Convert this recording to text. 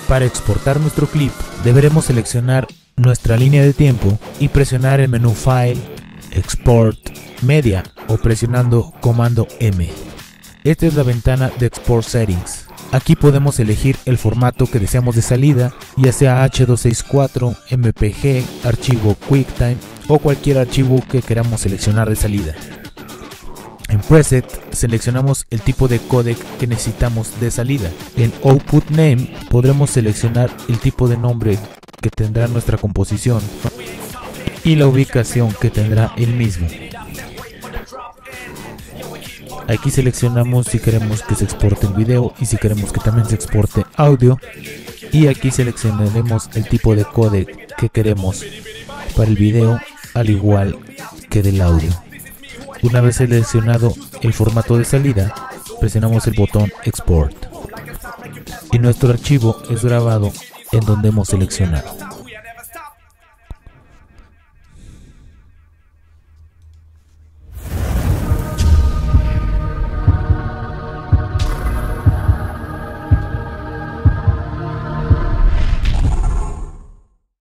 Para exportar nuestro clip, deberemos seleccionar nuestra línea de tiempo y presionar el menú File, Export, Media o presionando Comando M. Esta es la ventana de Export Settings. Aquí podemos elegir el formato que deseamos de salida, ya sea H264, MPG, archivo QuickTime o cualquier archivo que queramos seleccionar de salida. En Preset seleccionamos el tipo de codec que necesitamos de salida. En Output Name podremos seleccionar el tipo de nombre que tendrá nuestra composición y la ubicación que tendrá el mismo. Aquí seleccionamos si queremos que se exporte el video y si queremos que también se exporte audio, y aquí seleccionaremos el tipo de codec que queremos para el video al igual que del audio. Una vez seleccionado el formato de salida, presionamos el botón Export y nuestro archivo es grabado en donde hemos seleccionado.